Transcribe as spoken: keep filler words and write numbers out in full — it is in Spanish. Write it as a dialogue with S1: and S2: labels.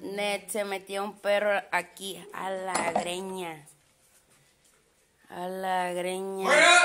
S1: Net, se metió un perro aquí, a la greña. A la greña.